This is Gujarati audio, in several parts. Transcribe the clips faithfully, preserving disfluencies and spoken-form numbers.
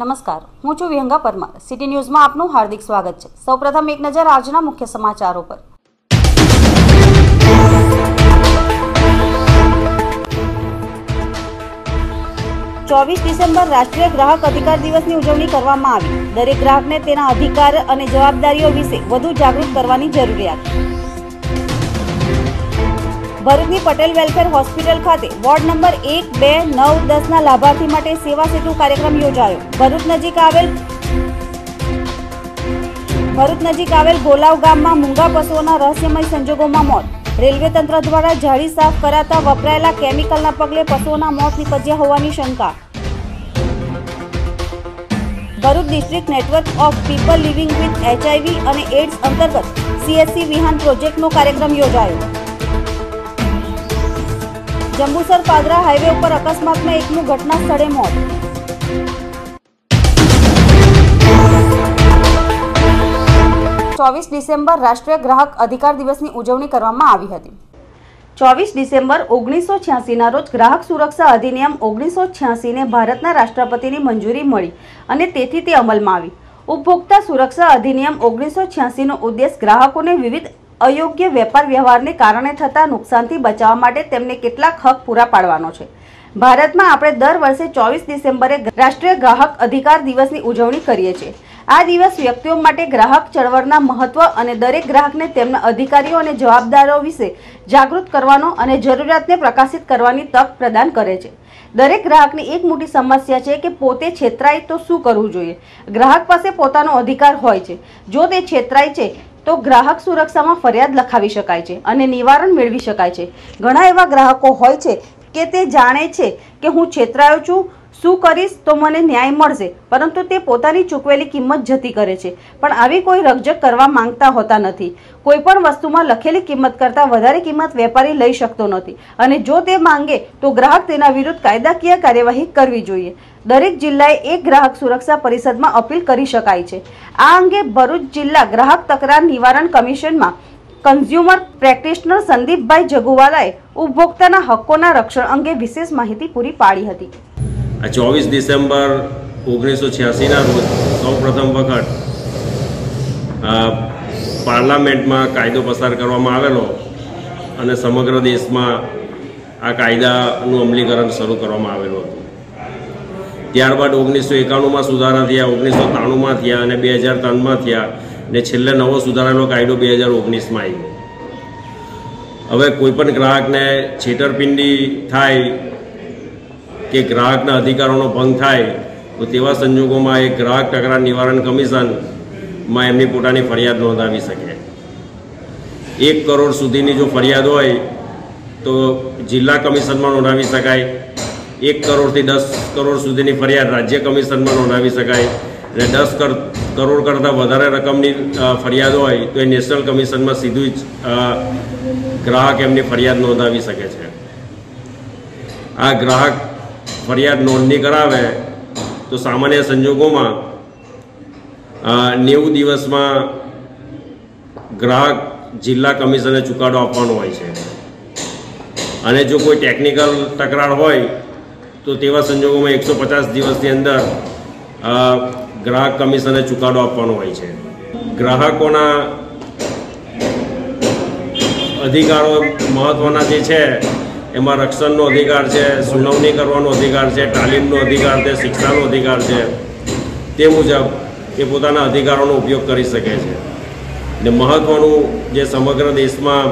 નમસ્કાર, હું છું વિહંગા પરમાર। સિટી ન્યૂઝમાં આપનું હાર્દિક સ્વાગત છે। સૌપ્રથમ એક નજર આજના મુખ્ય સમાચારો પર। ચોવીસ ડિસેમ્બર રાષ્ટ્રીય ગ્રાહક અધિકાર દિવસની ઉજવણી કરવામાં આવી। દરેક ગ્રાહકને તેના અધિકાર અને જવાબદારીઓ વિશે વધુ જાગૃત કરવાની જરૂરિયાત। ભરૂચની પટેલ વેલફેર હોસ્પિટલ ખાતે વોર્ડ નંબર એક, બે, નવ, દસ ના લાભાર્થી માટે સેવા સેતુ કાર્યક્રમ યોજાયો। ભરૂચ નજીક આવેલ ભરૂચ નજીક આવેલ ગોલાવ ગામમાં મૂંગા પશુઓના રહસ્યમય સંજોગોમાં મોત। રેલવે તંત્ર દ્વારા જાળી સાફ કરાતા વપરાયેલા કેમિકલના પગલે પશુઓના મોત નીપજ્યા હોવાની શંકા। Bharuch district network of people living with HIV અને એડ્સ અંતર્ગત સીએચસી વિહાન પ્રોજેક્ટનો કાર્યક્રમ યોજાયો। જંબુસર પાદરા હાઈવે ઉપર અકસ્માતમાં એકનું ઘટના સ્થળે મોત। ચોવીસ ડિસેમ્બર રાષ્ટ્રીય ગ્રાહક અધિકાર દિવસની ઉજવણી કરવામાં આવી હતી। ચોવીસ ડિસેમ્બર ઓગણીસો છ્યાસી ના રોજ ગ્રાહક સુરક્ષા અધિનિયમ ઓગણીસો છ્યાસી ને ભારતના રાષ્ટ્રપતિની મંજૂરી મળી અને તેથી તે અમલમાં આવી। ઉપભોક્તા સુરક્ષા અધિનિયમ ઓગણીસો છ્યાસી નો ઉદ્દેશ ગ્રાહકોને વિવિધ અયોગ્ય વેપાર વ્યવહારને કારણે થતા નુકસાનથી બચાવવા માટે તેમને કેટલાક હક પૂરા પાડવાનો છે। ભારતમાં આપણે દર વર્ષે ચોવીસ ડિસેમ્બરે રાષ્ટ્રીય ગ્રાહક અધિકાર દિવસની ઉજવણી કરીએ છીએ। આ દિવસ વ્યક્તિઓ માટે ગ્રાહક ચળવળના મહત્વ અને દરેક ગ્રાહકને તેમના અધિકારીઓ અને જવાબદારીઓ વિશે જાગૃત કરવાનો અને જરૂરિયાતને પ્રકાશિત કરવાની તક પ્રદાન કરે છે। દરેક ગ્રાહકની એક મોટી સમસ્યા છે કે પોતે છેતરાય તો શું કરવું જોઈએ। ગ્રાહક પાસે પોતાનો અધિકાર હોય છે। જો તે છેતરાય છે તો ગ્રાહક સુરક્ષામાં ફરિયાદ લખાવી શકાય છે અને નિવારણ મેળવી શકાય છે। ઘણા એવા ગ્રાહકો હોય છે કે તે જાણે છે કે હું છેતરાયો છું, શું કરીશ તો મને ન્યાય મળશે, પરંતુ તે પોતાની ચૂકવેલી કિંમત જતી કરે છે, પણ આવી કોઈ રકઝક કરવા માંગતા હોતા નથી। કોઈ પણ વસ્તુમાં લખેલી કિંમત કરતાં વધારે કિંમત વેપારી લઈ શકતો નથી અને જો તે માંગે તો ગ્રાહક તેના વિરુદ્ધ કાયદાકીય કાર્યવાહી કરવી જોઈએ। દરેક જિલ્લાએ એક ગ્રાહક સુરક્ષા પરિષદમાં અપીલ કરી શકાય છે। આ અંગે ભરૂચ જિલ્લા ગ્રાહક તકરાર નિવારણ કમિશનમાં કન્ઝ્યુમર પ્રેક્ટિશનર સંદીપભાઈ જગુવાલાએ ઉપભોક્તાના હકોના રક્ષણ અંગે વિશેષ માહિતી પૂરી પાડી હતી। આ ચોવીસ ડિસેમ્બર ઓગણીસો છ્યાસી ના રોજ સૌ પ્રથમ વખત પાર્લામેન્ટમાં કાયદો પસાર કરવામાં આવેલો અને સમગ્ર દેશમાં આ કાયદાનું અમલીકરણ શરૂ કરવામાં આવેલું હતું। ત્યારબાદ ઓગણીસો એકાણુંમાં સુધારા થયા, ઓગણીસો ત્રાણુંમાં થયા અને બે હજાર ત્રણમાં થયા ને છેલ્લે નવો સુધારેલો કાયદો બે હજાર ઓગણીસમાં આવ્યો। હવે કોઈપણ ગ્રાહકને છેતરપિંડી થાય કે ગ્રાહકના અધિકારોનો ભંગ થાય તો તેવા સંજોગોમાં એક ગ્રાહક તકરાર નિવારણ કમિશનમાં એમની પોતાની ફરિયાદ નોંધાવી શકે। એક કરોડ સુધીની જો ફરિયાદ હોય તો જિલ્લા કમિશનમાં નોંધાવી શકાય। એક કરોડથી દસ કરોડ સુધીની ફરિયાદ રાજ્ય કમિશનમાં નોંધાવી શકાય અને દસ કરોડ કરતાં વધારે રકમની ફરિયાદ હોય તો એ નેશનલ કમિશનમાં સીધું જ ગ્રાહક એમની ફરિયાદ નોંધાવી શકે છે। આ ગ્રાહક ફરિયાદ નોંધણી કરાવે તો સામાન્ય સંજોગોમાં નેવું દિવસમાં ગ્રાહક જિલ્લા કમિશનને ચુકાદો આપવાનો હોય છે અને જો કોઈ ટેકનિકલ તકરાર હોય તો તેવા સંજોગોમાં એકસો પચાસ દિવસની અંદર ગ્રાહક કમિશનને ચુકાદો આપવાનો હોય છે। ગ્રાહકોના અધિકારો મહત્ત્વના જે છે એમાં રક્ષણનો અધિકાર છે, સુનાવણી કરવાનો અધિકાર છે, તાલીમનો અધિકાર છે, શિક્ષાનો અધિકાર છે। તે મુજબ એ પોતાના અધિકારોનો ઉપયોગ કરી શકે છે અને મહત્ત્વનું જે સમગ્ર દેશમાં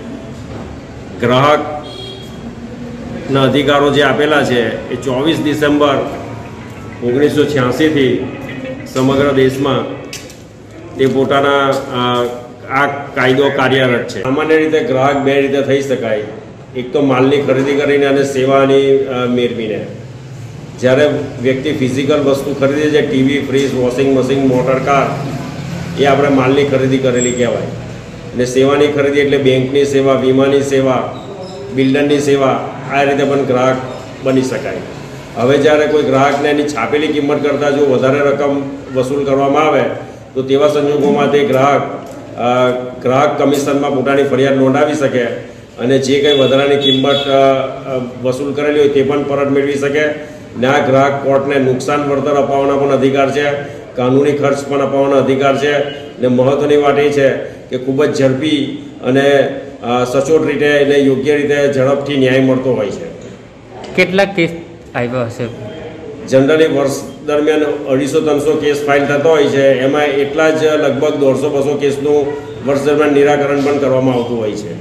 ગ્રાહકના અધિકારો જે આપેલા છે એ ચોવીસ ડિસેમ્બર ઓગણીસો છ્યાસીથી સમગ્ર દેશમાં તે પોતાના આ કાયદો કાર્યરત છે। સામાન્ય રીતે ગ્રાહક બે રીતે થઈ શકાય। એક તો માલની ખરીદી કરીને અને સેવાની મેળવીને। જ્યારે વ્યક્તિ ફિઝિકલ વસ્તુ ખરીદે છે, TV, fridge, washing machine, motor car, એ આપણે માલની ખરીદી કરેલી કહેવાય અને સેવાની ખરીદી એટલે બેંકની સેવા, વીમાની સેવા, બિલ્ડરની સેવા, આ રીતે પણ ગ્રાહક બની શકાય। હવે જ્યારે કોઈ ગ્રાહકને એની છાપેલી કિંમત કરતાં જો વધારે રકમ વસૂલ કરવામાં આવે તો તેવા સંજોગોમાં તે ગ્રાહક ગ્રાહક કમિશનમાં પોતાની ફરિયાદ નોંધાવી શકે અને જે કંઈ વધારાની કિંમત વસૂલ કરેલી હોય તે પણ પરત મેળવી શકે ને આ ગ્રાહક કોર્ટને નુકસાન વળતર અપાવવાના પણ અધિકાર છે, કાનૂની ખર્ચ પણ અપાવવાનો અધિકાર છે. ને મહત્ત્વની વાત એ છે કે ખૂબ જ ઝડપી અને સચોટ રીતે અને યોગ્ય રીતે ઝડપથી ન્યાય મળતો હોય છે. કેટલા કેસ આવ્યા હશે? જનરલી વર્ષ દરમિયાન અઢીસો ત્રણસો કેસ ફાઇલ થતા હોય છે. એમાં એટલા જ લગભગ દોઢસો બસો કેસનું વર્ષ દરમિયાન નિરાકરણ પણ કરવામાં આવતું હોય છે.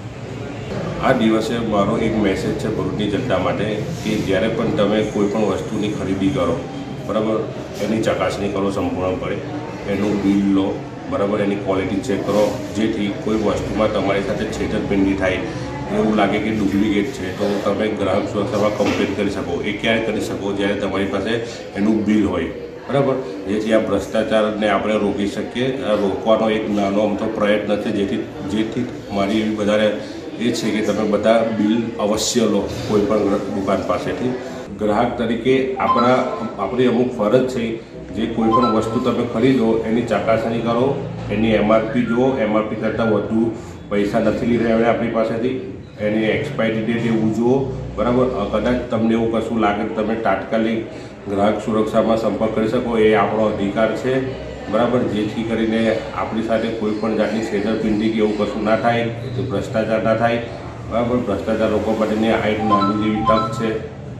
આ દિવસે મારો એક મેસેજ છે ભરૂચની જનતા માટે કે જ્યારે પણ તમે કોઈ પણ વસ્તુની ખરીદી કરો, બરાબર, એની ચકાસણી કરો સંપૂર્ણપણે, એનું બિલ લો, બરાબર, એની ક્વોલિટી ચેક કરો, જેથી કોઈ વસ્તુમાં તમારી સાથે છેતરપિંડી થાય, એવું લાગે કે ડુપ્લિકેટ છે, તો તમે ગ્રાહક સુરક્ષામાં કમ્પ્લેન કરી શકો. એ ક્યારે કરી શકો? જ્યારે તમારી પાસે એનું બિલ હોય, બરાબર, જેથી આ ભ્રષ્ટાચારને આપણે રોકી શકીએ. રોકવાનો એક નાનો અમથો પ્રયત્ન છે, જેથી જેથી મારી એવી વધારે એ છે કે તમે બધા બિલ અવશ્ય લો કોઈ પણ દુકાન પાસેથી. ગ્રાહક તરીકે આપણા આપણી અમુક ફરજ છે, જે કોઈ પણ વસ્તુ તમે ખરીદો એની ચકાસણી કરો, એની એમઆરપી જુઓ, એમઆરપી કરતાં વધુ પૈસા નથી લીધા એમણે આપણી પાસેથી, એની એક્સપાયરી ડેટ એવું જુઓ, બરાબર. કદાચ તમને એવું કશું લાગે તો તમે તાત્કાલિક ગ્રાહક સુરક્ષામાં સંપર્ક કરી શકો, એ આપણો અધિકાર છે, બરાબર, જેથી કરીને આપણી સાથે કોઈ પણ જાતની છેતરપિંડી કે એવું કશું ના થાય, ભ્રષ્ટાચાર ના થાય, બરાબર. ભ્રષ્ટાચાર લોકો માટેની આ એક નાની જેવી તક છે.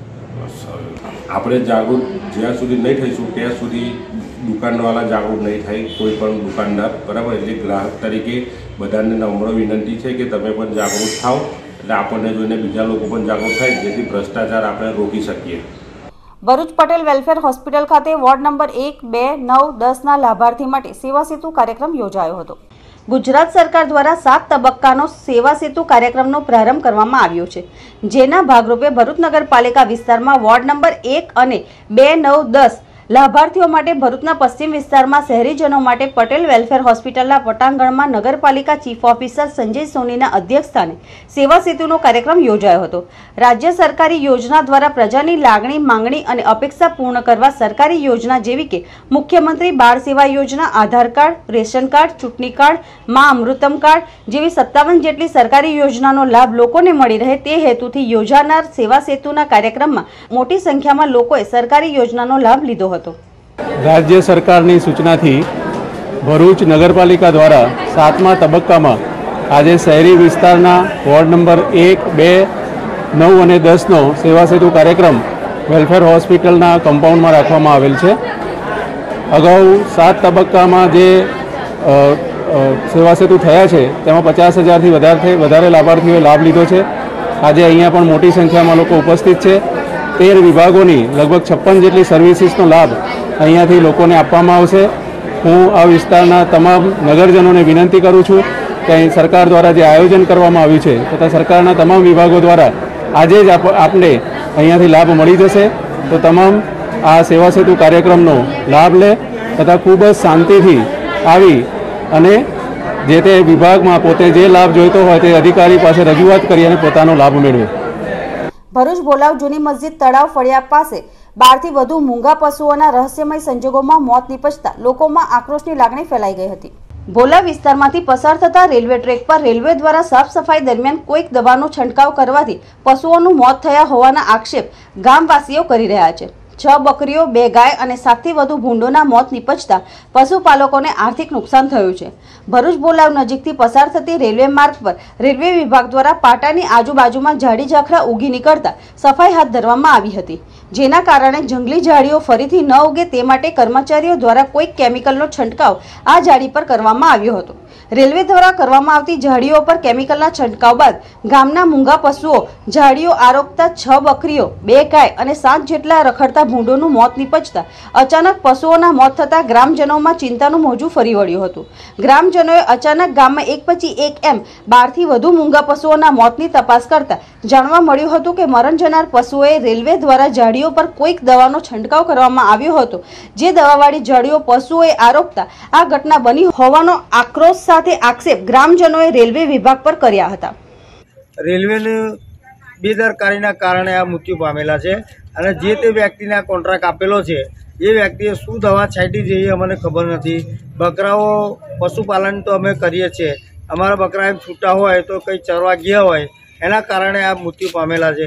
આપણે જાગૃત જ્યાં સુધી નહીં થઈશું ત્યાં સુધી દુકાનવાળા જાગૃત નહીં થાય, કોઈ પણ દુકાનદાર, બરાબર. એટલે ગ્રાહક તરીકે બધાને નમ્ર વિનંતી છે કે તમે પણ જાગૃત થાઓ, એટલે આપણને જોઈને બીજા લોકો પણ જાગૃત થાય, જેથી ભ્રષ્ટાચાર આપણે રોકી શકીએ. ભરૂચ પટેલ વેલફેર હોસ્પિટલ ખાતે વોર્ડ નંબર એક, બે, નવ, દસના લાભાર્થી માટે સેવા સેતુ કાર્યક્રમ યોજાયો હતો. ગુજરાત સરકાર દ્વારા સાત તબક્કાનો સેવા સેતુ કાર્યક્રમનો પ્રારંભ કરવામાં આવ્યો છે, જેના ભાગરૂપે ભરૂચ નગરપાલિકા વિસ્તારમાં વોર્ડ નંબર એક અને બે, નવ, દસ લાભાર્થીઓ માટે ભરૂચના પશ્ચિમ વિસ્તારમાં શહેરીજનો માટે પટેલ વેલફેર હોસ્પિટલના પટાંગણમાં નગરપાલિકા ચીફ ઓફિસર સંજય સોનીના અધ્યક્ષસ્થાને સેવા સેતુનો કાર્યક્રમ યોજાયો હતો. રાજ્ય સરકારી યોજના દ્વારા પ્રજાની લાગણી, માંગણી અને અપેક્ષા પૂર્ણ કરવા સરકારી યોજના જેવી કે મુખ્યમંત્રી બાળ સેવા યોજના, આધાર કાર્ડ, રેશન કાર્ડ, ચૂંટણી કાર્ડ, મા અમૃતમ કાર્ડ જેવી સત્તાવન જેટલી સરકારી યોજનાનો લાભ લોકોને મળી રહે તે હેતુથી યોજાનાર સેવા સેતુના કાર્યક્રમમાં મોટી સંખ્યામાં લોકોએ સરકારી યોજનાનો લાભ લીધો હતો. રાજ્ય સરકારની સૂચનાથી ભરૂચ નગરપાલિકા દ્વારા સાતમા તબક્કામાં આજે શહેરી વિસ્તારના વોર્ડ નંબર એક, બે, નવ અને દસનો સેવા સેતુ કાર્યક્રમ વેલફેર હોસ્પિટલના કમ્પાઉન્ડમાં રાખવામાં આવેલ છે. અગાઉ સાત તબક્કામાં જે સેવા સેતુ થયા છે તેમાં પચાસ હજારથી વધારે વધારે લાભાર્થીઓએ લાભ લીધો છે. આજે અહીંયા પણ મોટી સંખ્યામાં લોકો ઉપસ્થિત છે. તેર વિભાગોની લગભગ છપ્પન જેટલી સર્વિસીસનો લાભ અહીંયાથી લોકોને આપવામાં આવશે. હું આ વિસ્તારના તમામ નગરજનોને વિનંતી કરું છું કે અહીં સરકાર દ્વારા જે આયોજન કરવામાં આવ્યું છે તથા સરકારના તમામ વિભાગો દ્વારા આજે જ આપને અહીંયાથી લાભ મળી જશે, તો તમામ આ સેવા સેતુ કાર્યક્રમનો લાભ લે તથા ખૂબ જ શાંતિથી આવી અને જે તે વિભાગમાં પોતે જે લાભ જોઈતો હોય તે અધિકારી પાસે રજૂઆત કરી અને પોતાનો લાભ મેળવે. ભરૂચ બોલાવ જૂની મસ્જિદ તળાવ ફળિયા પાસે બારથી વધુ મૂંગા પશુઓના રહસ્યમય સંજોગોમાં મોત નીપજતા લોકોમાં આક્રોશની લાગણી ફેલાઈ ગઈ હતી. ભોલા વિસ્તારમાંથી પસાર થતા રેલવે ટ્રેક પર રેલવે દ્વારા સાફ સફાઈ દરમિયાન કોઈક દવાનો છંટકાવ કરવાથી પશુઓનું મોત થયા હોવાના આક્ષેપ ગામવાસીઓ કરી રહ્યા છે. છ બકરીઓ, બે ગાય અને સાતથી વધુ ભૂંડોના મોત નીપજતા પશુપાલકોને આર્થિક નુકસાન થયું છે. ભરૂચ બોલાવ નજીકથી પસાર થતી રેલવે માર્ગ પર રેલવે વિભાગ દ્વારા પાટાની આજુબાજુમાં ઝાડી ઝાખરા ઉગી નીકળતા સફાઈ હાથ ધરવામાં આવી હતી, જેના કારણે જંગલી ઝાડીઓ ફરીથી ન ઉગે તે માટે કર્મચારીઓ દ્વારા કોઈક કેમિકલનો છંટકાવ આ ઝાડી પર કરવામાં આવ્યો હતો. રેલવે દ્વારા કરવામાં આવતી ઝાડીઓ પર કેમિકલના છંટકાવ બાદ ગામના મૂંગા પશુઓ ઝાડીઓ આરોગતા છ બકરીઓ, બે ગાય અને સાત જેટલા રખડતા ભૂંડોનું મોત નીપજતા અચાનક પશુઓના મોત થતા ગ્રામજનોમાં ચિંતાનું મોજું ફરી વળ્યું હતું. ગ્રામજનોએ અચાનક ગામમાં એક પછી એક એમ બારથી વધુ મૂંગા પશુઓના મોતની તપાસ કરતા જાણવા મળ્યું હતું કે મરણ જનાર પશુઓએ રેલવે દ્વારા ઝાડીઓ પર કોઈક દવાનો છંટકાવ કરવામાં આવ્યો હતો, જે દવાવાળી ઝાડીઓ પશુઓએ આરોગતા આ ઘટના બની હોવાનો આક્રોશ સાથે આક્ષેપ ગ્રામજનોએ રેલવે વિભાગ પર કર્યા હતા. રેલવેની બેદરકારીના કારણે આ મૃત્યુ પામેલા છે અને જે તે વ્યક્તિને આ કોન્ટ્રાક્ટ આપેલો છે એ વ્યક્તિએ શું દવા છાંટી છે એ અમને ખબર નથી. બકરાઓ પશુપાલન તો અમે કરીએ છીએ, અમારા બકરા એમ છૂટા હોય તો કંઈ ચરવા ગયા હોય એના કારણે આ મૃત્યુ પામેલા છે.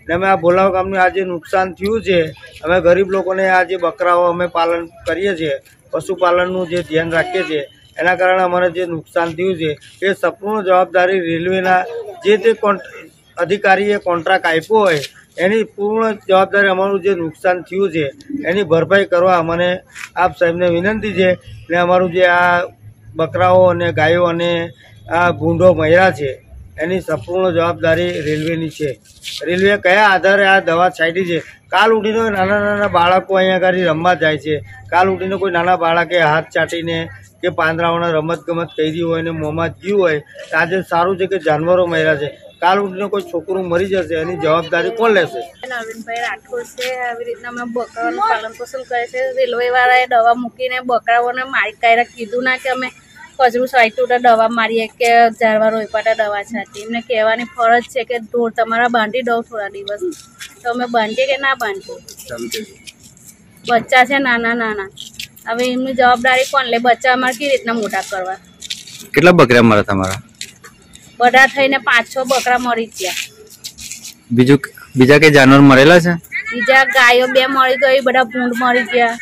ને અમે આ ભોલાવ ગામને આ જે નુકસાન થયું છે, અમે ગરીબ લોકોને આ જે બકરાઓ અમે પાલન કરીએ છીએ, પશુપાલનનું જે ધ્યાન રાખીએ છીએ, એના કારણે અમારે જે નુકસાન થયું છે એ સંપૂર્ણ જવાબદારી રેલવેના જે તે અધિકારીએ કોન્ટ્રાક્ટ આપ્યો હોય એની પૂર્ણ જવાબદારી અમારું જે નુકસાન થયું છે એની ભરપાઈ કરવા અમને આપ સાહેબને વિનંતી છે. ને અમારું જે આ બકરાઓ અને ગાયો અને આ ભૂંડો મર્યા છે એની સંપૂર્ણ જવાબદારી રેલવેની છે. રેલવે કયા આધારે આ દવા છાંટી છે? કાલ ઉઠીને નાના નાના બાળકો અહીંયા આગળ રમવા જાય છે, કાલ ઉઠીને કોઈ નાના બાળકે હાથ ચાટીને કે પાંદડાઓના રમત ગમત કરી હોય ને મોંમાં જીવ હોય, આજે સારું છે કે જાનવરો મર્યા છે, કાલ ઉઠીને કોઈ છોકરું મરી જશે એની જવાબદારી કોણ લેશે? નવીનભાઈ રાઠોડ છે. આવી રીતના અમે બકરાઓનું પાલન પોષણ કરે છે. રેલવે વાળાએ દવા મૂકીને બકરાઓને મારી કાઢ્યા, કીધું ના કે અમે કચરું સાઈટું દવા મારીએ કે ઝાડવા રોપાટા દવા છાંટી. એમને કહેવાની ફરજ છે કે ઢોર તમારા બાંધી દો થોડા દિવસ, તો અમે બાંધીએ કે ના બાંધીએ? બચ્ચા છે નાના નાના, હવે એમની જવાબદારી કોણ લે? બચ્ચા અમારે કેવી રીતના મોટા કરવા? કેટલા બકરા મારા તમારા? બધા થઈને પાંચ છ બકરા મરી ગયા. બીજું બીજા કઈ જાનવર મરેલા છે? બીજા ગાયો બે મરી ગઈ, બધા ભૂંડ મરી ગયા.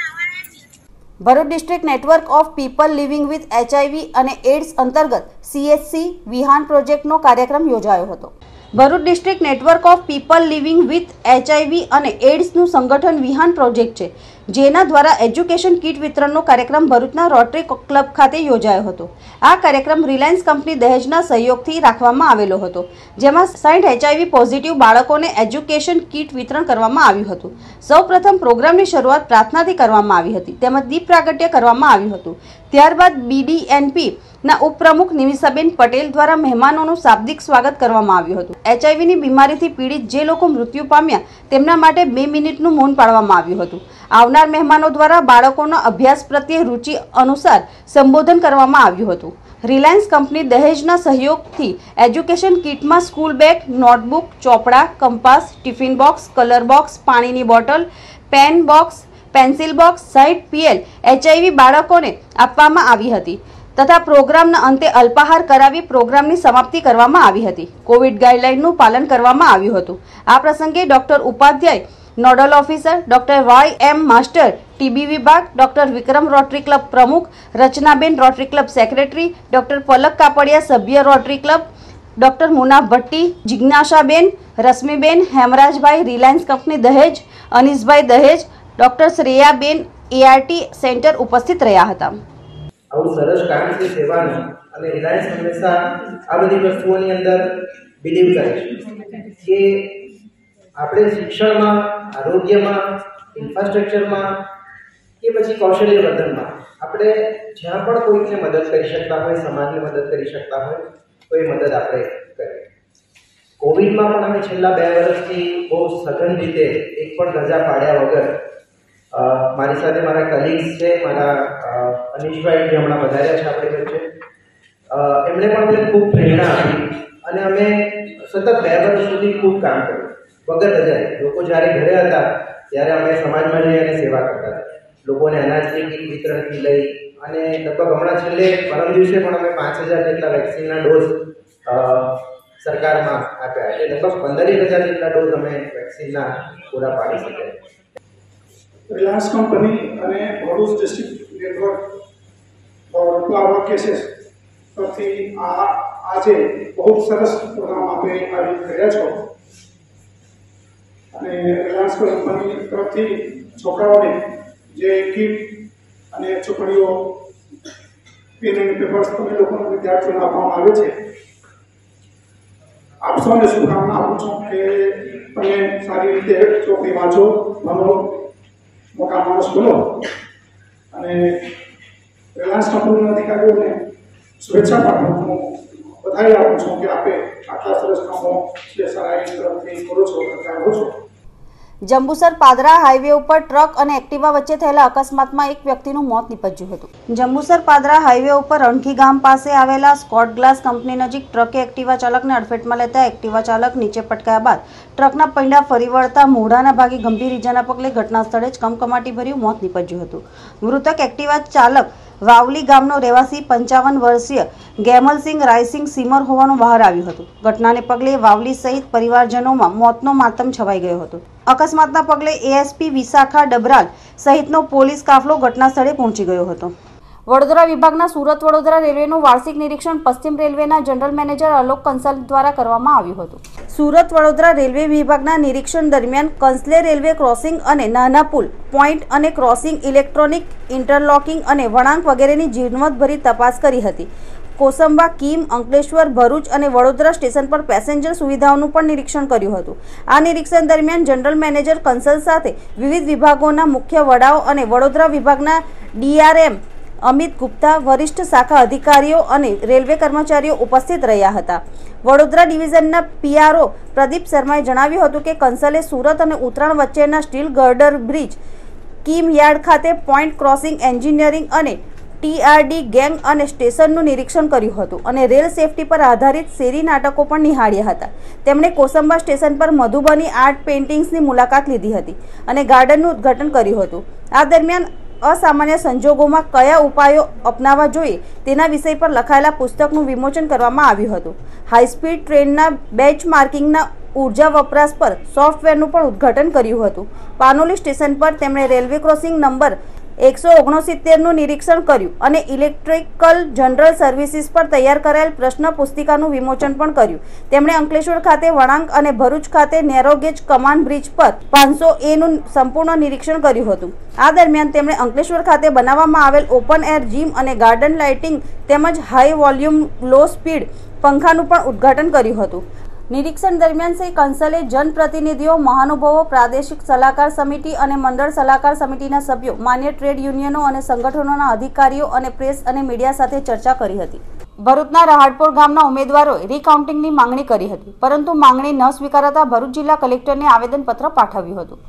Bharuch district network of people living with HIV અને એડ્સ અંતર્ગત સીએચસી વિહાન પ્રોજેક્ટનો કાર્યક્રમ યોજાયો હતો. Bharuch district network of people living with HIV અને એડ્સનું સંગઠન વિહાન પ્રોજેક્ટ છે, જેના દ્વારા એજ્યુકેશન કીટ વિતરણનો કાર્યક્રમ ભરૂચના રોટરી ક્લબ ખાતે યોજાયો હતો. આ કાર્યક્રમ રિલાયન્સ કંપની દહેજના સહયોગથી રાખવામાં આવેલો હતો, જેમાં સાઠ એચઆઈવી પોઝિટિવ બાળકોને એજ્યુકેશન કીટ વિતરણ કરવામાં આવ્યું હતું. સૌપ્રથમ પ્રોગ્રામની શરૂઆત પ્રાર્થનાથી કરવામાં આવી હતી, તેમજ દીપ પ્રાગટ્ય કરવામાં આવ્યું હતું. ત્યારબાદ બીડીએનપી ના ઉપપ્રમુખ નિમિષાબેન પટેલ દ્વારા મહેમાનોનું શાબ્દિક સ્વાગત કરવામાં આવ્યું હતું. એચઆઈવીની બીમારીથી પીડિત જે લોકો મૃત્યુ પામ્યા તેમના માટે બે મિનિટનું મૌન પાળવામાં આવ્યું હતું. આવનાર મહેમાનો દ્વારા બાળકોના અભ્યાસ પ્રત્યે રુચિ અનુસાર સંબોધન કરવામાં આવ્યું હતું. રિલાયન્સ કંપની દહેજના સહયોગથી એજ્યુકેશન કિટમાં સ્કૂલ બેગ, નોટબુક, ચોપડા, compass, tiffin box, colour box, પાણીની bottle, pen box, pencil box સહિત પીએલ એચઆઈવી બાળકોને આપવામાં આવી હતી તથા પ્રોગ્રામના અંતે અલ્પાહાર કરાવી પ્રોગ્રામની સમાપ્તિ કરવામાં આવી હતી. કોવિડ ગાઈડલાઈનનું પાલન કરવામાં આવ્યું હતું. આ પ્રસંગે doctor Upadhyay nodal officer, doctor Y M master TB વિભાગ, ડોક્ટર વિક્રમ રોટરી ક્લબ પ્રમુખ, Rachnaben rotary club secretary, doctor Palak Kapadia સભ્ય rotary club, doctor Muna Bhatti, Jignasaben, Rashmiben, Hemrajbhai Reliance company Dahej, Anisbhai દહેજ, ડોક્ટર શ્રેયાબેન એઆરટી સેન્ટર ઉપસ્થિત રહ્યા હતા. આવું સરસ કામ છે સેવાનું, અને રિલાયન્સ હંમેશા આ બધી વસ્તુઓની અંદર બિલીવ કરે છે કે આપણે શિક્ષણમાં, આરોગ્યમાં, ઇન્ફ્રાસ્ટ્રક્ચરમાં કે પછી કૌશલ્ય વર્ધનમાં આપણે જ્યાં પણ કોઈને મદદ કરી શકતા હોય, સમાજને મદદ કરી શકતા હોય તો એ મદદ આપણે કરીએ. કોવિડમાં પણ અમે છેલ્લા બે વર્ષથી બહુ સઘન રીતે એક પણ રજા પાડ્યા વગર, મારી સાથે મારા કલીગ્સ છે, મારા અનીશભાઈ જે હમણાં વધાર્યા છે આપણે વચ્ચે, એમણે પણ અમને ખૂબ પ્રેરણા આપી અને અમે સતત બે વર્ષ સુધી ખૂબ કામ કર્યું વગર રજાએ. લોકો જ્યારે ઘરે હતા ત્યારે અમે સમાજમાં જઈ અને સેવા કરતા હતા. લોકોને અનાજની કીટ વિતરણથી લઈ અને લગભગ હમણાં છેલ્લે પરમ દિવસે પણ અમે પાંચ હજાર જેટલા વેક્સિનના ડોઝ સરકારમાં આપ્યા, એટલે લગભગ પંદરેક હજાર જેટલા ડોઝ અમે વેક્સિનના પૂરા પાડી શક્યા. રિલાયન્સ કંપની અને Bharuch district network for flower cases પરથી આ આજે બહુ સરસ પ્રોગ્રામ આપણે આયોજિત કર્યા છો, અને રિલાયન્સ કંપની તરફથી છોકરાઓને જે કીટ અને ચોપડીઓ, પેન અને પેપર્સ તમે લોકોને વિદ્યાર્થીઓને આપવામાં આવે છે, આપ સૌને શુભકામના આપું છું કે તમે સારી રીતે ચોપડી વાંચો, ભણો, મોટા માણસ બનો, અને રિલાયન્સ કંપનીના અધિકારીઓને શુભેચ્છા પાઠવું છું, બધાઈ આપું છું કે આપે આટલા સરસ કામો જે સરાઈ તરફથી કરો છો, કરતા રહો છો. જંબુસર પાદરા હાઈવે ઉપર ટ્રક અને એક્ટિવા વચ્ચે થયેલા અકસ્માતમાં એક વ્યક્તિનું મોત નીપજ્યું હતું. જંબુસર પાદરા હાઈવે ઉપર રણકી ગામ પાસે આવેલા સ્કોટ ગ્લાસ કંપની નજીક ટ્રકે એક્ટિવા ચાલકને અડફેટમાં લેતા એક્ટિવા ચાલક નીચે પટકાયા બાદ ટ્રકના પૈડા ફરી વળતા મોઢાના ભાગે ગંભીર ઇજાના પગલે ઘટના સ્થળે જ કમકમાટી ભર્યું મોત નીપજ્યું હતું. મૃતક એક્ટિવા ચાલક વાવલી ગામનો રહેવાસી પંચાવન વર્ષીય ગેમલસિંહ રાયસિંહ સીમર હોવાનું બહાર આવ્યું હતું। ઘટનાને પગલે વાવલી સહિત પરિવારજનોમાં મોતનો માતમ છવાઈ ગયો હતો। અકસ્માતના પગલે એએસપી વિશાખા ડબરાલ સહિતનો પોલીસ કાફલો ઘટના સ્થળે પહોંચી ગયો હતો। વડોદરા વિભાગના સુરત વડોદરા રેલવેનું વાર્ષિક નિરીક્ષણ પશ્ચિમ રેલવેના જનરલ મેનેજર અલોક કંસલ દ્વારા કરવામાં આવ્યું હતું। સુરત વડોદરા રેલવે વિભાગના નિરીક્ષણ દરમિયાન કંસલે રેલવે ક્રોસિંગ અને નાના પુલ પોઈન્ટ અને ક્રોસિંગ ઇલેક્ટ્રોનિક ઇન્ટરલોકિંગ અને વળાંક વગેરેની ઝીણવટભરી તપાસ કરી હતી। કોસંબા, કીમ, અંકલેશ્વર, ભરૂચ અને વડોદરા સ્ટેશન પર પેસેન્જર સુવિધાઓનું પણ નિરીક્ષણ કર્યું હતું। આ નિરીક્ષણ દરમિયાન જનરલ મેનેજર કંસલ સાથે વિવિધ વિભાગોના મુખ્ય વડાઓ અને વડોદરા વિભાગના ડીઆરએમ અમિત ગુપ્તા, વરિષ્ઠ શાખા અધિકારીઓ અને રેલવે કર્મચારીઓ ઉપસ્થિત રહ્યા હતા। વડોદરા ડિવિઝનના પીઆરઓ પ્રદીપ શર્માએ જણાવ્યું હતું કે કંસલે સુરત અને ઉત્તરાયણ વચ્ચેના steel girder bridge, Kim yard ખાતે પોઈન્ટ ક્રોસિંગ એન્જિનિયરિંગ અને ટીઆરડી ગેંગ અને સ્ટેશનનું નિરીક્ષણ કર્યું હતું અને રેલ સેફટી પર આધારિત શેરી નાટકો પણ નિહાળ્યા હતા। તેમણે કોસંબા સ્ટેશન પર મધુબની આર્ટ પેઇન્ટિંગ્સની મુલાકાત લીધી હતી અને ગાર્ડનનું ઉદ્ઘાટન કર્યું હતું। આ દરમિયાન અસામાન્ય સંજોગોમાં કયા ઉપાયો અપનાવવા જોઈએ તેના વિષય પર લખાયેલા પુસ્તકનું વિમોચન કરવામાં આવ્યું હતું। હાઈસ્પીડ ટ્રેનના બેન્ચમાર્કિંગના ઉર્જા વપરાશ પર સોફ્ટવેરનું પણ ઉદ્ઘાટન કર્યું હતું। પાનોલી સ્ટેશન પર તેમણે રેલવે ક્રોસિંગ નંબર એકસો ઓગણસિત્તેરનું નિરીક્ષણ કર્યું અને ઇલેક્ટ્રિકલ જનરલ સર્વિસીસ પર તૈયાર કરાયેલ પ્રશ્ન પુસ્તિકાનું વિમોચન પણ કર્યું। તેમણે અંકલેશ્વર ખાતે વળાંક અને ભરૂચ ખાતે નેરોગેજ કમાન બ્રિજ પર પાંચસો એનું સંપૂર્ણ નિરીક્ષણ કર્યું હતું। આ દરમિયાન તેમણે અંકલેશ્વર ખાતે બનાવવામાં આવેલ ઓપન એર જીમ અને ગાર્ડન લાઇટિંગ તેમજ હાઈ વોલ્યુમ લો સ્પીડ પંખાનું પણ ઉદ્ઘાટન કર્યું હતું। નિરીક્ષણ દરમિયાન શ્રી કંસલે જનપ્રતિનિધિઓ, મહાનુભાવો, પ્રાદેશિક સલાહકાર સમિતિ અને મંડળ સલાહકાર સમિતિના સભ્યો, માન્ય ટ્રેડ યુનિયનો અને સંગઠનોના અધિકારીઓ અને પ્રેસ અને મીડિયા સાથે ચર્ચા કરી હતી। ભરૂચના રહાડપોર ગામના ઉમેદવારોએ રીકાઉન્ટિંગની માંગણી કરી હતી, પરંતુ માંગણી ન સ્વીકારાતા ભરૂચ જિલ્લા કલેક્ટરને આવેદનપત્ર પાઠવ્યું હતું।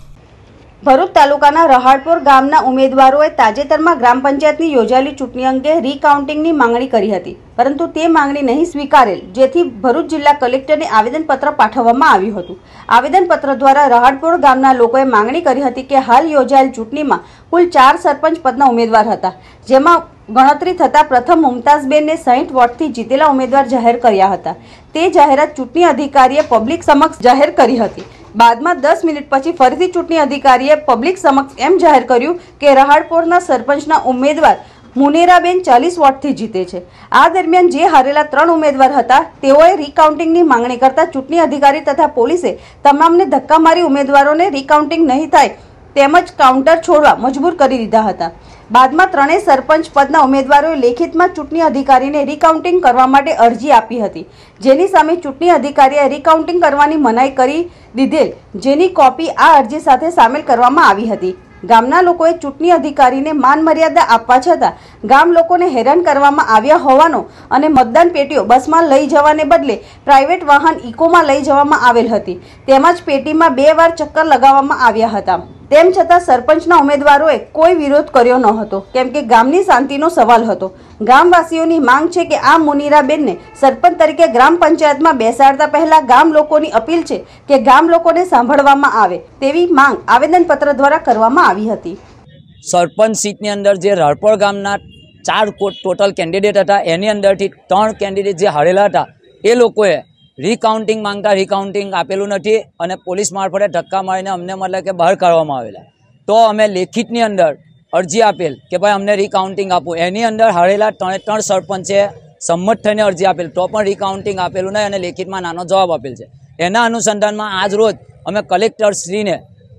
ભરૂચ તાલુકાના રહાડપોર ગામના ઉમેદવારોએ તાજેતરમાં ગ્રામ પંચાયતની યોજાયેલી ચૂંટણી અંગે રીકાઉન્ટિંગની માંગણી કરી હતી, પરંતુ તે માંગણી નહીં સ્વીકારેલ, જેથી ભરૂચ જિલ્લા કલેક્ટરને આવેદનપત્ર પાઠવવામાં આવ્યું હતું। આવેદનપત્ર દ્વારા રહાડપોર ગામના લોકોએ માંગણી કરી હતી કે હાલ યોજાયેલ ચૂંટણીમાં કુલ ચાર સરપંચ પદના ઉમેદવાર હતા, જેમાં ગણતરી થતા પ્રથમ મુમતાઝબેનને સાહીઠ વોટથી જીતેલા ઉમેદવાર જાહેર કર્યા હતા। તે જાહેરાત ચૂંટણી અધિકારીએ પબ્લિક સમક્ષ જાહેર કરી હતી। બાદમાં દસ મિનિટ પછી ફરીથી ચૂંટણી અધિકારીએ પબ્લિક સમક્ષ એમ જાહેર કર્યું કે રહાડપોરના સરપંચના ઉમેદવાર મુનેરાબેન ચાલીસ વોટથી જીતે છે। આ દરમિયાન જે હારેલા ત્રણ ઉમેદવાર હતા તેઓએ રીકાઉન્ટિંગની માંગણી કરતા ચૂંટણી અધિકારી તથા પોલીસે તમામને ધક્કા મારી ઉમેદવારોને રીકાઉન્ટિંગ નહીં થાય તેમજ કાઉન્ટર છોડવા મજબૂર કરી દીધા હતા। બાદમાં ત્રણેય સરપંચ પદના ઉમેદવારોએ લેખિતમાં ચૂંટણી અધિકારીને રીકાઉન્ટિંગ કરવા માટે અરજી આપી હતી, જેની સામે ચૂંટણી અધિકારીએ રીકાઉન્ટિંગ કરવાની મનાઈ કરી દીધેલ, જેની કોપી આ અરજી સાથે સામેલ કરવામાં આવી હતી। ગામના લોકોએ ચૂંટણી અધિકારીને માન મર્યાદા આપવા છતાં ગામ લોકોને હેરાન કરવામાં આવ્યા હોવાનો અને મતદાન પેટીઓ બસમાં લઈ જવાને બદલે પ્રાઇવેટ વાહન ઇકોમાં લઈ જવામાં આવેલ હતી, તેમજ પેટીમાં બે વાર ચક્કર લગાવવામાં આવ્યા હતા। તેમ છતાં સરપંચના ઉમેદવારોએ કોઈ વિરોધ કર્યો ન હતો, કેમ કે ગામની શાંતિનો સવાલ હતો। ગામવાસીઓની માંગ છે કે આ મુનીરાબેનને સરપંચ તરીકે ગ્રામ પંચાયતમાં બેસાડતા પહેલા ગામ લોકોની અપીલ છે કે ગામ લોકોને સાંભળવામાં આવે તેવી માંગ આવેદનપત્ર દ્વારા કરવામાં આવી હતી। સરપંચ સીટની અંદર જે રહાડપોર ગામના ચાર ટોટલ કેન્ડિડેટ હતા, એની અંદરથી ત્રણ કેન્ડિડેટ જે હારેલા હતા એ લોકોએ રીકાઉન્ટિંગ માંગતા રીકાઉન્ટિંગ આપેલું નથી અને પોલીસ મારફતે ધક્કા મારીને અમને મતલબ કે બહાર કાઢવામાં આવેલા। તો અમે લેખિતની અંદર અરજી આપેલ કે ભાઈ અમને રીકાઉન્ટિંગ આપો, એની અંદર હારેલા ત્રણે ત્રણ સરપંચે સંમત થઈને અરજી આપેલ, તો પણ રીકાઉન્ટિંગ આપેલું નહીં અને લેખિતમાં નાનો જવાબ આપેલ છે। એના અનુસંધાનમાં આજ રોજ અમે કલેક્ટરશ્રીને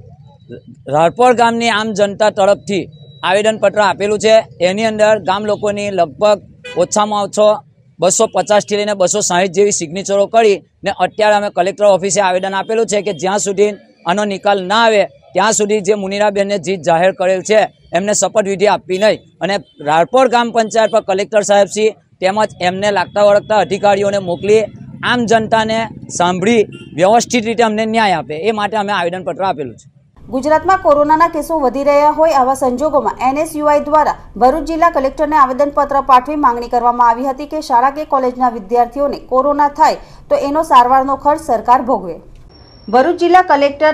રહાડપોર ગામની આમ જનતા તરફથી આવેદનપત્ર આપેલું છે। એની અંદર ગામ લોકોની લગભગ ઓછામાં ઓછો બસો પચાસથી લઈને બસો સાહીઠ જેવી સિગ્નેચરો કરી ને અત્યારે અમે કલેક્ટર ઓફિસે આવેદન આપેલું છે કે જ્યાં સુધી આનો નિકાલ ના આવે ત્યાં સુધી જે મુનીરાબેનને જીત જાહેર કરેલ છે એમને શપથવિધિ આપવી નહીં અને રહાડપોર ગ્રામ પંચાયત પર કલેક્ટર સાહેબશ્રી તેમજ એમને લાગતા વળગતા અધિકારીઓને મોકલી આમ જનતાને સાંભળી વ્યવસ્થિત રીતે અમને ન્યાય આપે એ માટે અમે આવેદનપત્ર આપેલું છે। ગુજરાતમાં કોરોનાના કેસો વધી રહ્યા હોય આવા સંજોગોમાં એનએસયુઆઈ દ્વારા ભરૂચ જિલ્લા કલેક્ટરને આવેદનપત્ર પાઠવી માંગણી કરવામાં આવી હતી કે શાળા કે કોલેજના વિદ્યાર્થીઓને કોરોના થાય તો એનો સારવારનો ખર્ચ સરકાર ભોગવે। ભરૂચ જિલ્લા કલેક્ટરને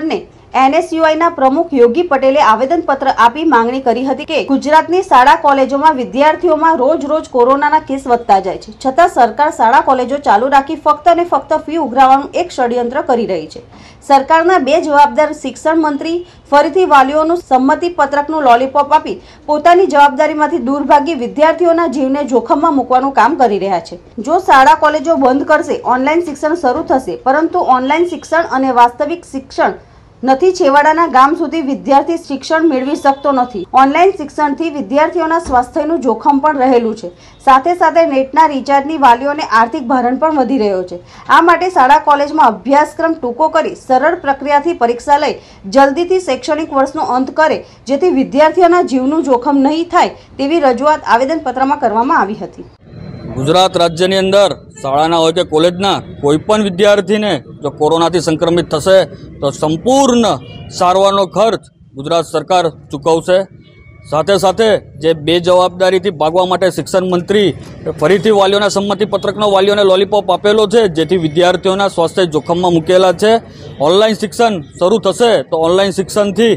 એનએસયુઆઈના પ્રમુખ યોગી પટેલે આવેદનપત્ર આપી માંગણી કરી હતી કે ગુજરાતની શાળા કોલેજોમાં વિદ્યાર્થીઓમાં રોજ રોજ કોરોનાના કેસ વધતા જાય છે, છતાં સરકાર શાળા કોલેજો ચાલુ રાખી ફક્ત અને ફક્ત ફી ઉઘરાવવાનું એક ષડયંત્ર કરી રહી છે. સરકારના બે જવાબદાર શિક્ષણ મંત્રી ફરીથી વાલીઓનું સંમતિ પત્રકનું લોલીપોપ આપી પોતાની જવાબદારીમાંથી દૂર ભાગી વિદ્યાર્થીઓના જીવને જોખમમાં મૂકવાનું કામ કરી રહ્યા છે. જો શાળા કોલેજો બંધ કરશે, ઓનલાઈન શિક્ષણ શરૂ થશે, પરંતુ ઓનલાઈન શિક્ષણ અને વાસ્તવિક શિક્ષણ નથી. છેવાડાના ગામ સુધી વિદ્યાર્થી શિક્ષણ મેળવી શકતો નથી. ઓનલાઈન શિક્ષણથી વિદ્યાર્થીઓના સ્વાસ્થ્યનું જોખમ પણ રહેલું છે. સાથે સાથે નેટના રિચાર્જની વાલીઓને આર્થિક ભારણ પણ વધી રહ્યો છે. આ માટે શાળા કોલેજમાં અભ્યાસક્રમ ટૂંકો કરી સરળ પ્રક્રિયાથી પરીક્ષા લઈ જલ્દીથી શૈક્ષણિક વર્ષનો અંત કરે, જેથી વિદ્યાર્થીઓના જીવનું જોખમ નહીં થાય તેવી રજૂઆત આવેદનપત્રમાં કરવામાં આવી હતી. ગુજરાત રાજ્યની અંદર શાળાના હોય કે કોલેજના કોઈપણ વિદ્યાર્થીને જો કોરોનાથી સંક્રમિત થશે તો સંપૂર્ણ સારવારનો ખર્ચ ગુજરાત સરકાર ચૂકવશે. સાથે સાથે જે બે જવાબદારીથી ભાગવા માટે શિક્ષણ મંત્રી ફરીથી વાલીઓના સંમતિપત્રકનો વાલીઓને લોલીપોપ આપેલો છે, જેથી વિદ્યાર્થીઓના સ્વાસ્થ્ય જોખમમાં મૂકેલા છે. ઓનલાઈન શિક્ષણ શરૂ થશે તો ઓનલાઈન શિક્ષણથી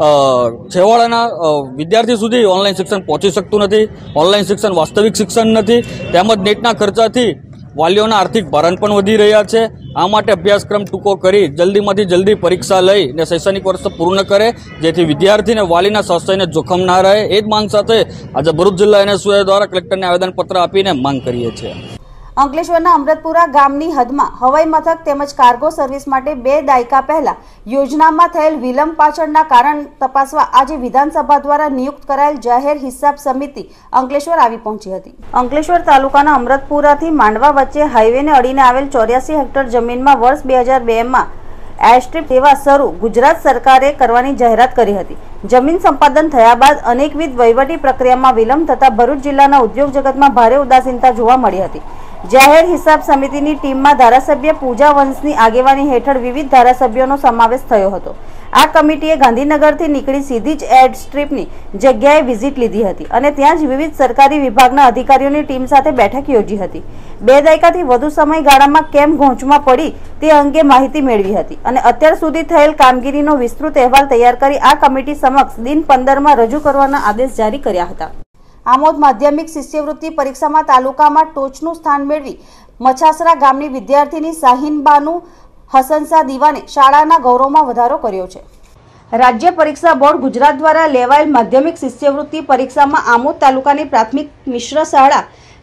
છેવાડાના વિદ્યાર્થી સુધી ઓનલાઈન શિક્ષણ પહોંચી શકતું નથી. ઓનલાઈન શિક્ષણ વાસ્તવિક શિક્ષણ નથી. તેમજ નેટના ખર્ચાથી વાલીઓના આર્થિક ભારણ પણ વધી રહ્યા છે. આ માટે અભ્યાસક્રમ ટૂંકો કરી જલ્દીમાંથી જલ્દી પરીક્ષા લઈને શૈક્ષણિક વર્ષ પૂર્ણ કરે, જેથી વિદ્યાર્થીને વાલીના સ્વાસ્થ્યને જોખમ ના રહે. એ જ માંગ સાથે આજે ભરૂચ જિલ્લા એનએસયુઆઈ દ્વારા કલેક્ટરને આવેદનપત્ર આપીને માંગ કરીએ છીએ. અંકલેશ્વરના અમૃતપુરા ગામની હદમાં હવાઈ મથક તેમજ કાર્ગો સર્વિસ માટે બે દાયકા પહેલા યોજનામાં થયેલ વિલંબ પાછળના કારણ તપાસવા આજે વિધાનસભા દ્વારા નિયુક્ત કરાયેલ જાહેર હિસાબ સમિતિ અંકલેશ્વર આવી પહોંચી હતી. અંકલેશ્વર તાલુકાના અમૃતપુરાથી માંડવા વચ્ચે હાઈવેને અડીને આવેલ ચોર્યાસી હેક્ટર જમીનમાં વર્ષ બે હજાર બે માં એરસ્ટ્રીપ સેવા શરૂ ગુજરાત સરકારે કરવાની જાહેરાત કરી હતી. જમીન સંપાદન થયા બાદ અનેકવિધ વહીવટી પ્રક્રિયામાં વિલંબ થતા ભરૂચ જિલ્લાના ઉદ્યોગ જગતમાં ભારે ઉદાસીનતા જોવા મળી હતી. જાહેર હિસાબ સમિતિની ટીમમાં ધારાસભ્ય પૂજા વંશની આગેવાની હેઠળ વિવિધ ધારાસભ્યોનો સમાવેશ થયો હતો. આ કમિટીએ ગાંધીનગરથી નીકળી સીધી જ એડ સ્ટ્રીપની જગ્યાએ વિઝિટ લીધી હતી અને ત્યાં જ વિવિધ સરકારી વિભાગના અધિકારીઓની ટીમ સાથે બેઠક યોજી હતી. બે દાયકાથી વધુ સમયગાળામાં કેમ ઘોંચમાં પડી તે અંગે માહિતી મેળવી હતી અને અત્યાર સુધી થયેલ કામગીરીનો વિસ્તૃત અહેવાલ તૈયાર કરી આ કમિટી સમક્ષ દિન પંદરમાં રજૂ કરવાના આદેશ જારી કર્યા હતા. આમોદ માધ્યમિક શિષ્યવૃત્તિ પરીક્ષામાં તાલુકામાં ટોચનું સ્થાન મેળવી મછાસરા ગામની વિદ્યાર્થીની શાહીનબાનુ હસનશા દીવાને શાળાના ગૌરવમાં વધારો કર્યો છે. રાજ્ય પરીક્ષા બોર્ડ ગુજરાત દ્વારા લેવાયેલ માધ્યમિક શિષ્યવૃત્તિ પરીક્ષામાં આમોદ તાલુકાની પ્રાથમિક મિશ્ર શાળા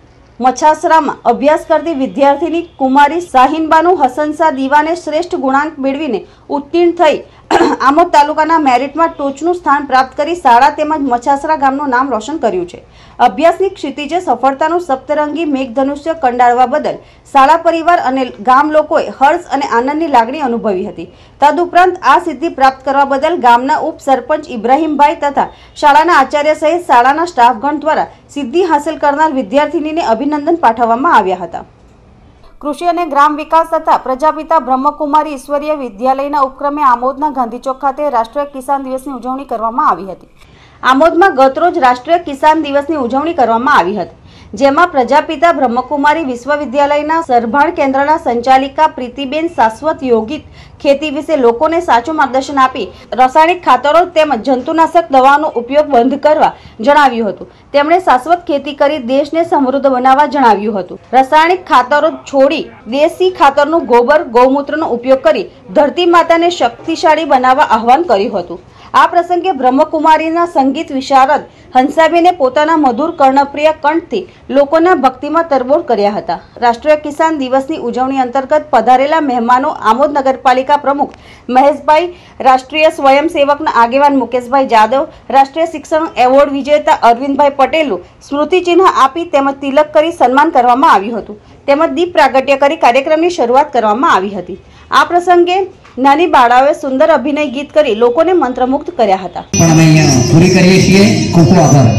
મછાસરામાં અભ્યાસ કરતી વિદ્યાર્થીની કુમારી શાહીનબાનુ હસનશા દીવાને શ્રેષ્ઠ ગુણાંક મેળવીને ઉત્તીર્ણ થઈ આમોદ તાલુકાના મેરિટમાં ટોચનું સ્થાન પ્રાપ્ત કરી શાળા તેમજ મછાસરા ગામનું નામ રોશન કર્યું છે. અભ્યાસની ક્ષિતિજે સફળતાનું સપ્તરંગી મેઘધનુષ્ય કંડારવા બદલ શાળા પરિવાર અને ગામ લોકોએ હર્ષ અને આનંદની લાગણી અનુભવી હતી. તદુપરાંત આ સિદ્ધિ પ્રાપ્ત કરવા બદલ ગામના ઉપસરપંચ ઇબ્રાહીમભાઈ તથા શાળાના આચાર્ય સહિત શાળાના સ્ટાફગણ દ્વારા સિદ્ધિ હાંસલ કરનાર વિદ્યાર્થીનીને અભિનંદન પાઠવવામાં આવ્યા હતા. કૃષિ અને ગ્રામ વિકાસ તથા પ્રજાપિતા બ્રહ્મકુમારી ઈશ્વરીય વિદ્યાલયના ઉપક્રમે આમોદના ગાંધીચોક ખાતે રાષ્ટ્રીય કિસાન દિવસની ઉજવણી કરવામાં આવી હતી. આમોદમાં ગતરોજ રાષ્ટ્રીય કિસાન દિવસની ઉજવણી કરવામાં આવી હતી, જેમાં પ્રજાપિતા બ્રહ્મકુમારી વિશ્વવિદ્યાલયના સરભાણ કેન્દ્રના સંચાલિકા પ્રીતિબેન શાશ્વત યોગિત ખેતી વિશે લોકોને સાચું માર્ગદર્શન આપી રાસાયણિક ખાતરો તેમજ જંતુનાશક દવાઓનો ઉપયોગ બંધ કરવા જણાવ્યું હતું. તેમણે શાશ્વત ખેતી કરી દેશને સમૃદ્ધ બનાવવા જણાવ્યું હતું. રાસાયણિક ખાતરો છોડી દેશી ખાતરનું ગોબર ગૌમૂત્રનો ઉપયોગ કરી ધરતી માતાને શક્તિશાળી બનાવવા આહવાન કર્યું હતું. આ પ્રસંગે બ્રહ્મકુમારીના સંગીત વિશારદ હંસાબેને પોતાના મધુર કર્ણપ્રિય કંઠથી લોકોના ભક્તિમાં તરબોળ કર્યા હતા. રાષ્ટ્રીય કિસાન દિવસની ઉજવણી અંતર્ગત પધારેલા મહેમાનો આમોદ નગરપાલિકા પ્રમુખ મહેશભાઈ, રાષ્ટ્રીય સ્વયંસેવકના આગેવાન મુકેશભાઈ જાદવ, રાષ્ટ્રીય શિક્ષણ એવોર્ડ વિજેતા અરવિંદભાઈ પટેલનું સ્મૃતિચિહ્ન આપી તેમજ તિલક કરી સન્માન કરવામાં આવ્યું હતું. તેમજ દીપ પ્રાગટ્ય કરી કાર્યક્રમની શરૂઆત કરવામાં આવી હતી. આ પ્રસંગે નાની બાળાઓએ સુંદર અભિનય ગીત કરી લોકોને મંત્રમુગ્ધ કર્યા હતા. પણ અમે અહીંયા પૂરી કરીએ છીએ. ખૂબ ખૂબ આભાર.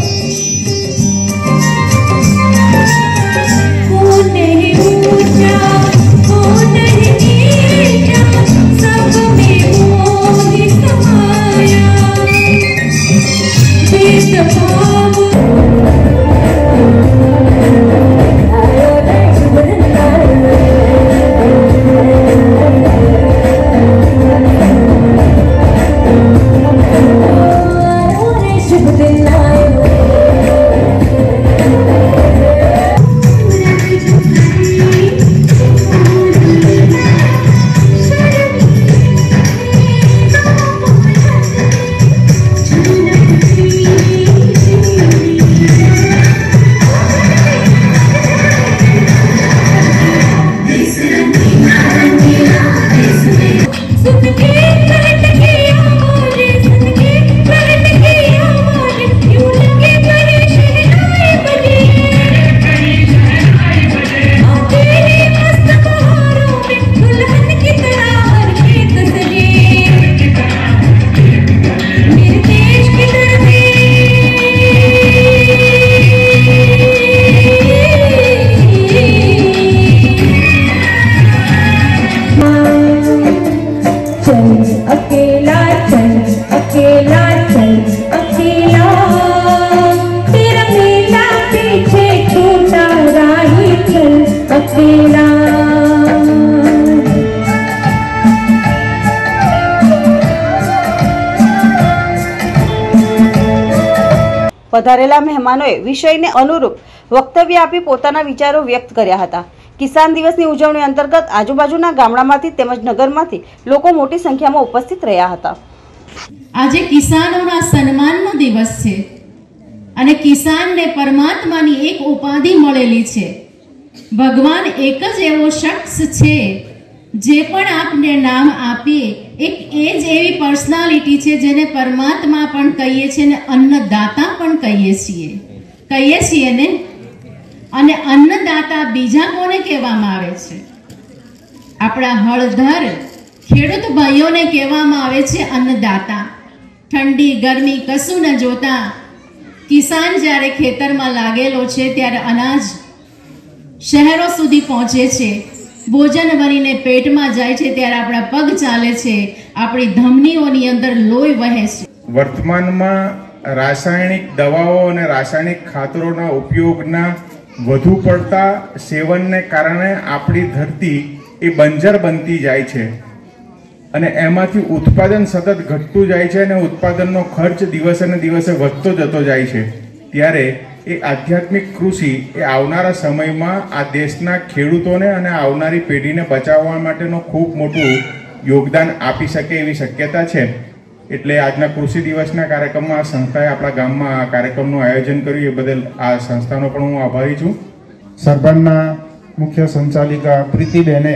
પધારેલા મહેમાનોએ વિષયને અનુરૂપ વક્તવ્ય આપી પોતાના વિચારો વ્યક્ત કર્યા હતા। કિસાન દિવસની ઉજવણી અંતર્ગત આજુબાજુના ગામડામાંથી તેમજ નગરમાંથી લોકો મોટી સંખ્યામાં ઉપસ્થિત રહ્યા હતા। આજે કિસાનોના સન્માનનો દિવસ છે અને કિસાનને પરમાત્માની એક ઉપાધિ મળેલી છે। ભગવાન એક જ એવો શખ્સ છે જે પણ આપને નામ આપીએ એક એ જ એવી પર્સનાલિટી છે જેને પરમાત્મા પણ કહીએ છીએ ને અન્નદાતા પણ કહીએ છીએ કહીએ છીએ ને। અને અન્નદાતા બીજા કોને કહેવામાં આવે છે? આપણા હળધર ખેડૂત ભાઈઓને કહેવામાં આવે છે અન્નદાતા। ઠંડી ગરમી કશું ન જોતા કિસાન જ્યારે ખેતરમાં લાગેલો છે ત્યારે અનાજ શહેરો સુધી પહોંચે છે, ભોજન બનીને પેટમાં જાય છે ત્યારે આપણા પગ ચાલે છે, આપણી ધમનીઓની અંદર લોહી વહે છે। વર્તમાનમાં રાસાયણિક દવાઓ અને રાસાયણિક ખાતરોના ઉપયોગના વધુ પડતા સેવનને કારણે આપણી ધરતી એ બંજર બનતી જાય છે અને એમાંથી ઉત્પાદન સતત ઘટતું જાય છે અને ઉત્પાદનનો ખર્ચ દિવસે ને દિવસે વધતો જતો જાય છે। ત્યારે એ આધ્યાત્મિક કૃષિ એ આવનારા સમયમાં આ દેશના ખેડૂતોને અને આવનારી પેઢીને બચાવવા માટેનો ખૂબ મોટું યોગદાન આપી શકે એવી શક્યતા છે। એટલે આજના કૃષિ દિવસના કાર્યક્રમમાં આ સંસ્થાએ આપણા ગામમાં આ કાર્યક્રમનું આયોજન કર્યું એ બદલ આ સંસ્થાનો પણ હું આભારી છું। સરભરના મુખ્ય સંચાલિકા પ્રીતિબેને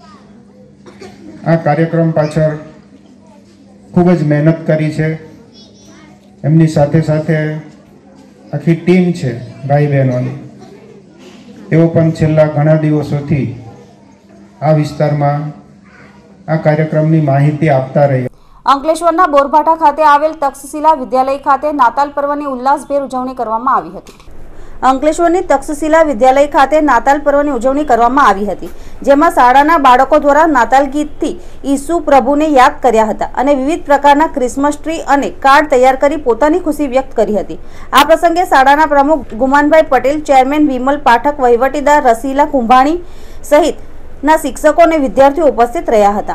આ કાર્યક્રમ પાછળ ખૂબ જ મહેનત કરી છે। એમની સાથે સાથે આખી ટીમ છે ભાઈ બહેનોની, તેઓ પણ છેલ્લા ઘણા દિવસોથી આ વિસ્તારમાં આ કાર્યક્રમની માહિતી આપતા રહ્યા। અંકલેશ્વરના બોરભાઠા ખાતે આવેલ તક્ષશિલા વિદ્યાલય ખાતે નાતાલ પર્વની ઉલ્લાસભેર ઉજવણી કરવામાં આવી હતી। અંકલેશ્વરની તક્ષશિલા વિદ્યાલય ખાતે નાતાલ પર્વની ઉજવણી કરવામાં આવી હતી, જેમાં શાળાના બાળકો દ્વારા નાતાલ ગીતથી ઈસુ પ્રભુને યાદ કર્યા હતા અને વિવિધ પ્રકારના ક્રિસમસ ટ્રી અને કાર્ડ તૈયાર કરી પોતાની ખુશી વ્યક્ત કરી હતી। આ પ્રસંગે શાળાના પ્રમુખ ગુમાનભાઈ પટેલ, ચેરમેન વિમલ પાઠક, વહીવટીદાર રસીલા કુંભાણી સહિતના શિક્ષકો અને વિદ્યાર્થીઓ ઉપસ્થિત રહ્યા હતા।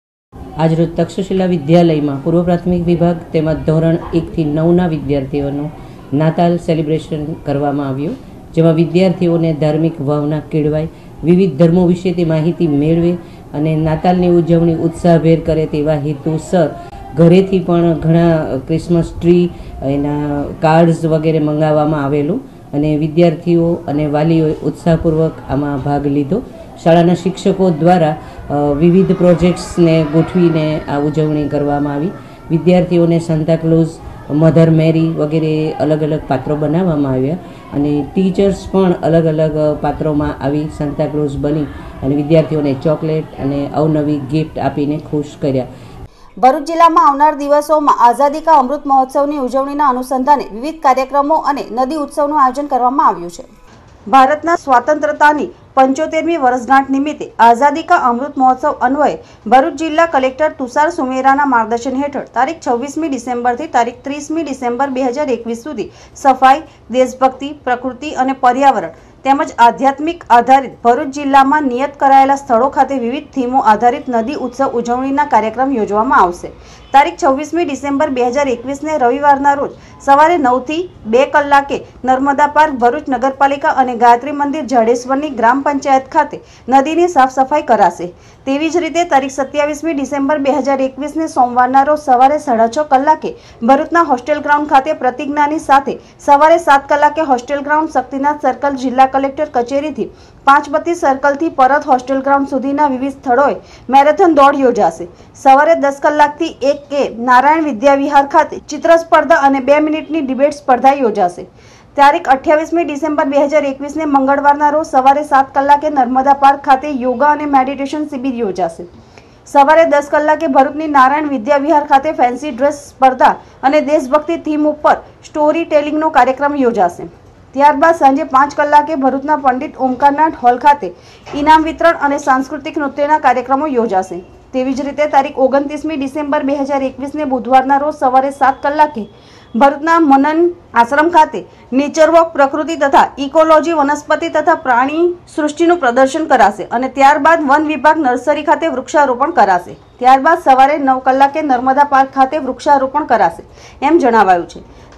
આજરોજ તક્ષશિલા વિદ્યાલયમાં પૂર્વ પ્રાથમિક વિભાગ તેમજ ધોરણ એકથી નવના વિદ્યાર્થીઓનું નાતાલ સેલિબ્રેશન કરવામાં આવ્યું, જેમાં વિદ્યાર્થીઓને ધાર્મિક ભાવના કેળવાય, વિવિધ ધર્મો વિશેની માહિતી મેળવે અને નાતાલની ઉજવણી ઉત્સાહભેર કરે તેવા હેતુસર ઘરેથી પણ ઘણા ક્રિસમસ ટ્રી, એના કાર્ડ્સ વગેરે મંગાવવામાં આવેલું અને વિદ્યાર્થીઓ અને વાલીઓએ ઉત્સાહપૂર્વક આમાં ભાગ લીધો। શાળાના શિક્ષકો દ્વારા વિવિધ પ્રોજેક્ટ્સને ગોઠવીને આ ઉજવણી કરવામાં આવી। વિદ્યાર્થીઓને સાન્તાક્લોઝ, મધર મેરી વગેરે અલગ અલગ પાત્રો બનાવવામાં આવ્યા અને ટીચર્સ પણ અલગ અલગ પાત્રોમાં આવી સાન્તાક્લોઝ બની અને વિદ્યાર્થીઓને ચોકલેટ અને અવનવી ગિફ્ટ આપીને ખુશ કર્યા। ભરૂચ જિલ્લામાં આવનાર દિવસોમાં આઝાદી કા અમૃત મહોત્સવની ઉજવણીના અનુસંધાને વિવિધ કાર્યક્રમો અને નદી ઉત્સવનું આયોજન કરવામાં આવ્યું છે। ભારતના સ્વાતંત્રતાની પંચોતેરમી વર્ષગાંઠ નિમિત્તે આઝાદી કા અમૃત મહોત્સવ અન્વયે ભરૂચ જિલ્લા કલેક્ટર તુષાર સુમેરાના માર્ગદર્શન હેઠળ તારીખ છવ્વીસમી ડિસેમ્બરથી તારીખ ત્રીસમી ડિસેમ્બર બે હજાર એકવીસ સુધી સફાઈ, દેશભક્તિ, પ્રકૃતિ અને પર્યાવરણ તેમજ આધ્યાત્મિક આધારિત ભરૂચ જિલ્લામાં નિયત કરાયેલા સ્થળો ખાતે વિવિધ થીમો આધારિત નદી ઉત્સવ ઉજવણીના કાર્યક્રમ યોજવામાં આવશે। તારીખ છવ્વીસમી ડિસેમ્બર બે હજાર એકવીસને રવિવારના રોજ સવારે નવથી બે કલાકે નર્મદા પાર્ક ભરૂચ નગરપાલિકા અને ગાયત્રી મંદિર જાડેશ્વરની ગ્રામ પંચાયત ખાતે નદીની સાફ સફાઈ કરાશે। તેવી જ રીતે તારીખ સત્યાવીસમી ડિસેમ્બર બે હજાર એકવીસને સોમવારના રોજ સવારે સાડા છ કલાકે ભરૂચના હોસ્ટેલ ગ્રાઉન્ડ ખાતે પ્રતિજ્ઞાની સાથે સવારે સાત કલાકે હોસ્ટેલ ગ્રાઉન્ડ શક્તિનાથ સર્કલ જિલ્લા કલેક્ટર કચેરીથી પાંચબત્તી સર્કલથી પરત હોસ્ટેલ ગ્રાઉન્ડ સુધીના વિવિધ સ્થળોએ મેરેથોન દોડ યોજાશે। સવારે દસ કલાકથી એક કે નારાયણ વિદ્યા વિહાર ખાતે ચિત્ર સ્પર્ધા અને બે મિનિટની ડિબેટ સ્પર્ધા યોજાશે। તારીખ અઠ્યાવીસમી ડિસેમ્બર બે હજાર એકવીસને મંગળવારના રોજ સવારે સાત કલાકે નર્મદા પાર્ક ખાતે યોગા અને મેડિટેશન શિબિર યોજાશે। સવારે દસ કલાકે ભરૂચની નારાયણ વિદ્યા વિહાર ખાતે ફેન્સી ડ્રેસ સ્પર્ધા અને દેશભક્તિ થીમ ઉપર સ્ટોરી ટેલિંગનો કાર્યક્રમ યોજાશે। ત્યારબાદ સાંજે પાંચ કલાકે ભરૂચના પંડિત ઓમકારનાથ હોલ ખાતે ઇનામ વિતરણ અને સાંસ્કૃતિક નૃત્યના કાર્યક્રમો યોજાશે। તેવી જ રીતે તારીખ ઓગણત્રીસમી ડિસેમ્બર બે હજાર એકવીસને બુધવારના રોજ સવારે સાત કલાકે ભરૂચના મનન આશ્રમ ખાતે નેચર વોક, પ્રકૃતિ તથા ઇકોલોજી, વનસ્પતિ તથા પ્રાણી સૃષ્ટિનું પ્રદર્શન કરાશે અને ત્યારબાદ વન વિભાગ નર્સરી ખાતે વૃક્ષારોપણ કરાશે। ત્યારબાદ સવારે નવ કલાકે નર્મદા પાર્ક ખાતે વૃક્ષારોપણ કરાશે એમ જણાવાયું છે।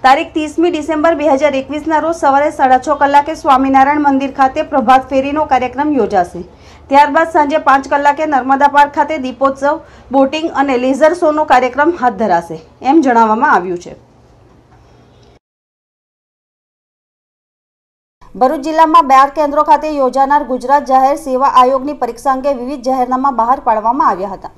તારીખ ત્રીસમી ડિસેમ્બર બે હજાર એકવીસના રોજ સવારે સાડા છ કલાકે સ્વામિનારાયણ મંદિર ખાતે પ્રભાત ફેરીનો કાર્યક્રમ યોજાશે। ત્યારબાદ સાંજે પાંચ કલાકે નર્મદા પાર્ક ખાતે દીપોત્સવ, બોટિંગ અને લેઝર શોનો કાર્યક્રમ હાથ ધરાશે એમ જણાવવામાં આવ્યું છે। ભરૂચ જિલ્લામાં બાર કેન્દ્રો ખાતે યોજાનાર ગુજરાત જાહેર સેવા આયોગની પરીક્ષા અંગે વિવિધ જાહેરનામા બહાર પાડવામાં આવ્યા હતા।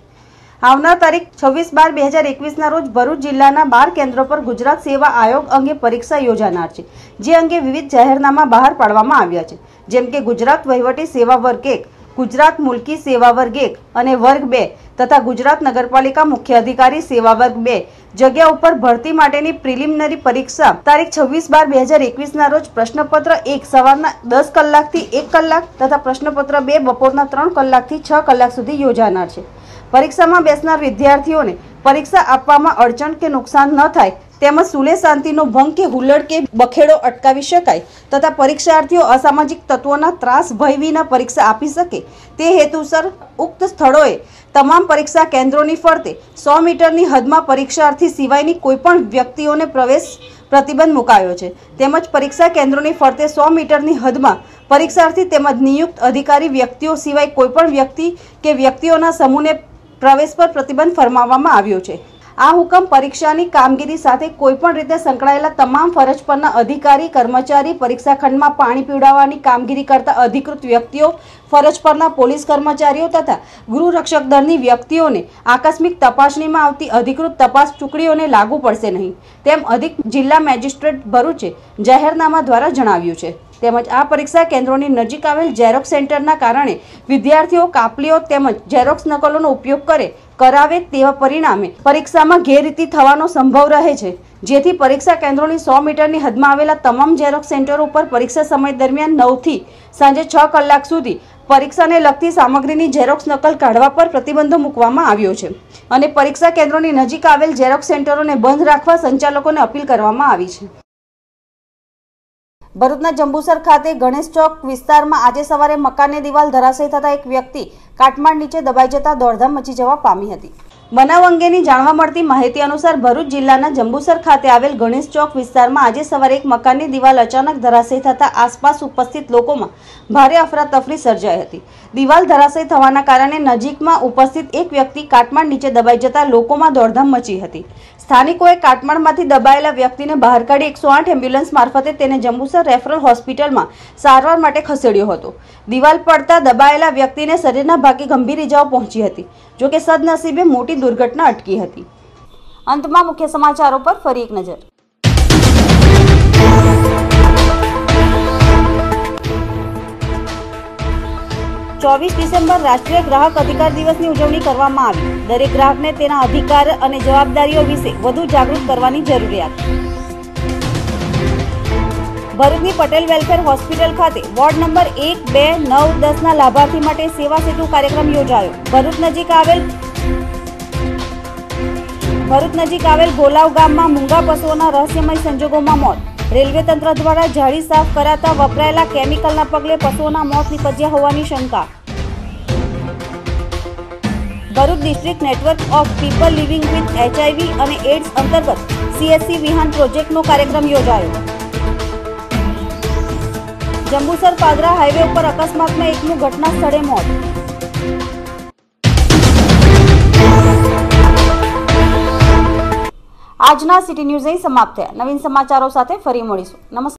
આવનાર તારીખ છવ્વીસ બાર બે હજાર એકવીસના રોજ ભરૂચ જિલ્લાના બાર કેન્દ્રો પર ગુજરાત સેવા આયોગ અંગે પરીક્ષા યોજાનાર છે, જે અંગે વિવિધ જાહેરનામા બહાર પાડવામાં આવ્યા છે, જેમ કે ગુજરાત વહીવટી સેવા વર્ગ એક, ગુજરાત મુલકી સેવા વર્ગ એક અને વર્ગ બે તથા ગુજરાત નગરપાલિકા મુખ્ય અધિકારી સેવા વર્ગ બે જગ્યા ઉપર ભરતી માટેની પ્રિલિમિનરી પરીક્ષા તારીખ છવ્વીસ બાર બે હજાર એકવીસના રોજ પ્રશ્નપત્ર એક સવારના દસ કલાકથી એક કલાક તથા પ્રશ્નપત્ર બે બપોરના ત્રણ કલાકથી છ કલાક સુધી યોજાનાર છે। પરીક્ષામાં બેસનાર વિદ્યાર્થીઓને પરીક્ષા આપવામાં અડચણ કે નુકસાન ન થાય તેમજ સુલે શાંતિનો ભંગ કે હુલ્લડ કે બખેડો અટકાવી શકાય તથા પરીક્ષાર્થીઓ અસામાજિક તત્વોના ત્રાસ ભય વિના પરીક્ષા આપી શકે તે હેતુસર ઉક્ત સ્થળોએ તમામ પરીક્ષા કેન્દ્રોની ફરતે સો મીટરની હદમાં પરીક્ષાર્થી સિવાયની કોઈપણ વ્યક્તિઓને પ્રવેશ પ્રતિબંધ મુકાયો છે। તેમજ પરીક્ષા કેન્દ્રોની ફરતે સો મીટરની હદમાં પરીક્ષાર્થી તેમજ નિયુક્ત અધિકારી વ્યક્તિઓ સિવાય કોઈપણ વ્યક્તિ કે વ્યક્તિઓના સમૂહને પ્રવેશ પર પ્રતિબંધ ફરમાવવામાં આવ્યો છે। આ હુકમ પરીક્ષાની કામગીરી સાથે કોઈપણ રીતે સંકળાયેલા તમામ ફરજ પરના અધિકારી, કર્મચારી, પરીક્ષા ખંડમાં પાણી પીવડાવવાની કામગીરી કરતા અધિકૃત વ્યક્તિઓ, ફરજ પરના પોલીસ કર્મચારીઓ તથા ગૃહ રક્ષક દળની વ્યક્તિઓને આકસ્મિક તપાસણીમાં આવતી અધિકૃત તપાસ ટુકડીઓને લાગુ પડશે નહીં તેમ અધિક જિલ્લા મેજિસ્ટ્રેટ ભરૂચે જાહેરનામા દ્વારા જણાવ્યું છે। તેમજ આ પરીક્ષા કેન્દ્રોની નજીક આવેલ ઝેરોક્સ સેન્ટરના કારણે વિદ્યાર્થીઓ કાપલીઓ તેમજ ઝેરોક્સ નકલોનો ઉપયોગ કરે કરાવે તેવા પરિણામે પરીક્ષામાં ગેરરીતિ થવાનો સંભવ રહે છે, જેથી પરીક્ષા કેન્દ્રોની સો મીટરની હદમાં આવેલા તમામ ઝેરોક્સ સેન્ટરો ઉપર પરીક્ષા સમય દરમિયાન નવ થી સાંજે છ કલાક સુધી પરીક્ષાને લગતી સામગ્રીની ઝેરોક્સ નકલ કાઢવા પર પ્રતિબંધો મૂકવામાં આવ્યો છે અને પરીક્ષા કેન્દ્રોની નજીક આવેલ ઝેરોક્સ સેન્ટરોને બંધ રાખવા સંચાલકોને અપીલ કરવામાં આવી છે। ભરૂચના જંબુસર ખાતે ગણેશ ચોક વિસ્તારમાં આજે સવારે મકાનની દિવાલ ધરાશયી થતા એક વ્યક્તિ કાટમાળ નીચે દબાઈ જતા દોડધામ મચી જવા પામી હતી। બનાવ અંગેની જાણવા મળતી માહિતી અનુસાર ભરૂચ જિલ્લાના જંબુસર ખાતે આવેલ ગણેશ ચોક વિસ્તારમાં આજે સવારે એક મકાનની દિવાલ અચાનક ધરાશયી થતા આસપાસ ઉપસ્થિત લોકોમાં ભારે અફરાતફરી સર્જાઈ હતી। દિવાલ ધરાશયી થવાના કારણે નજીકમાં ઉપસ્થિત એક વ્યક્તિ કાટમાળ નીચે દબાઈ જતા લોકોમાં દોડધામ મચી હતી। સ્થાનિકોએ કાટમાળમાંથી દબાયેલા વ્યક્તિને બહાર કાઢી એકસો આઠ એમ્બ્યુલન્સ મારફતે તેને જંબુસર રેફરલ હોસ્પિટલમાં સારવાર માટે ખસેડ્યો હતો। દિવાલ પડતા દબાયેલા વ્યક્તિને શરીરના ભાગે ગંભીર ઇજાઓ પહોંચી હતી, જો કે સદનસીબે મોટી દુર્ઘટના અટકી હતી। અંતમાં મુખ્ય સમાચારો પર ફરી એક નજર। ચોવીસ ડિસેમ્બર રાષ્ટ્રીય ગ્રાહક અધિકાર દિવસની ઉજવણી કરવામાં આવી। દરેક ગ્રાહકને તેના અધિકાર અને જવાબદારીઓ વિશે વધુ જાગૃત કરવાની જરૂરિયાત। ભરૂચની પટેલ વેલફેર હોસ્પિટલ ખાતે વોર્ડ નંબર એક, બે, નવ, દસ ના લાભાર્થી માટે સેવા સેતુ કાર્યક્રમ યોજાયો। ભરૂચ નજીક આવેલ ભરૂચ નજીક આવેલ ગોલાવ ગામમાં મૂંગા પશુઓના રહસ્યમય સંજોગોમાં મોત। રેલવે તંત્ર દ્વારા જાળી સાફ કરાતા વપરાયેલા કેમિકલના પગલે પશુઓના મોત નિપજ્યા હોવાની શંકા। Bharuch district network of people living with HIV અને એડ્સ અંતર્ગત સીએસસી વિહાન પ્રોજેક્ટનો કાર્યક્રમ યોજાયો। જંબુસર પાદરા હાઈવે ઉપર અકસ્માતમાં એકનું ઘટના સ્થળે મોત। આજના સિટી ન્યૂઝ અહીં સમાપ્ત થયા। નવીન સમાચારો સાથે ફરી મળીશું। નમસ્કાર।